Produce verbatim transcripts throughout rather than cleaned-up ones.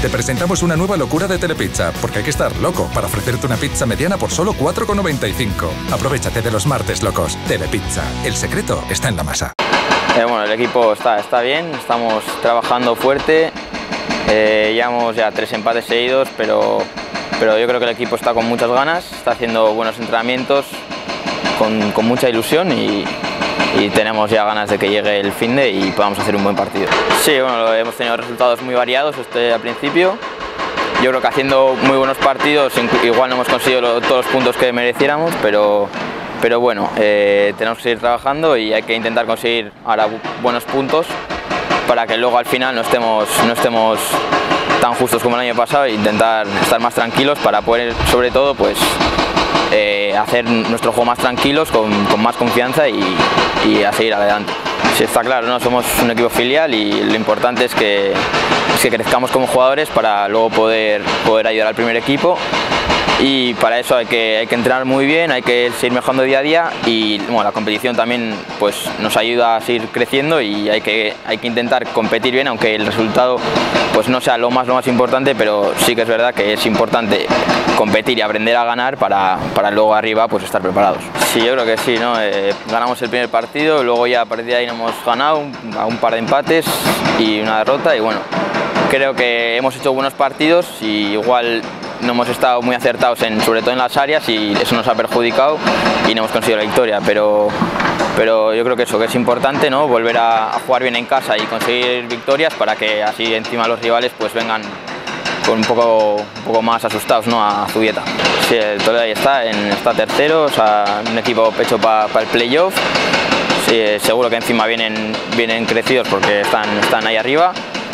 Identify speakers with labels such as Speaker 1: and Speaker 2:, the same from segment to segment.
Speaker 1: Te presentamos una nueva locura de Telepizza, porque hay que estar loco para ofrecerte una pizza mediana por solo cuatro con noventa y cinco. Aprovechate de los martes locos. Telepizza, el secreto está en la masa.
Speaker 2: Eh, bueno, el equipo está, está bien, estamos trabajando fuerte, eh, llevamos ya tres empates seguidos, pero, pero yo creo que el equipo está con muchas ganas, está haciendo buenos entrenamientos, con, con mucha ilusión y, y tenemos ya ganas de que llegue el finde y podamos hacer un buen partido. Sí, bueno, hemos tenido resultados muy variados este, al principio. Yo creo que haciendo muy buenos partidos igual no hemos conseguido lo, todos los puntos que mereciéramos, pero, pero bueno, eh, tenemos que seguir trabajando y hay que intentar conseguir ahora buenos puntos para que luego al final no estemos, no estemos tan justos como el año pasado e intentar estar más tranquilos para poder, sobre todo, pues, eh, hacer nuestro juego más tranquilos, con, con más confianza y, y a seguir adelante. Sí, está claro, ¿no? Somos un equipo filial y lo importante es que, es que crezcamos como jugadores para luego poder, poder ayudar al primer equipo, y para eso hay que, hay que entrenar muy bien, hay que seguir mejorando día a día y bueno, la competición también pues, nos ayuda a seguir creciendo y hay que, hay que intentar competir bien, aunque el resultado pues, no sea lo más, lo más importante, pero sí que es verdad que es importante competir y aprender a ganar para, para luego arriba pues, estar preparados. Sí, yo creo que sí, ¿no? Eh, ganamos el primer partido, luego ya a partir de ahí no hemos ganado, un, a un par de empates y una derrota, y bueno, creo que hemos hecho buenos partidos y igual no hemos estado muy acertados, en, sobre todo en las áreas, y eso nos ha perjudicado y no hemos conseguido la victoria, pero, pero yo creo que eso que es importante, ¿no? Volver a, a jugar bien en casa y conseguir victorias para que así encima los rivales pues vengan con un poco, un poco más asustados, ¿no? A Zubieta. Sí, el Toledo ahí está, en, está tercero, o sea, un equipo hecho para pa el playoff. Sí, seguro que encima vienen, vienen crecidos porque están, están ahí arriba.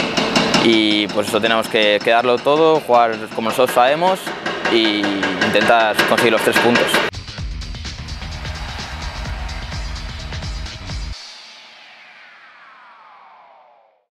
Speaker 2: Y pues eso, tenemos que, que darlo todo, jugar como nosotros sabemos e intentar conseguir los tres puntos.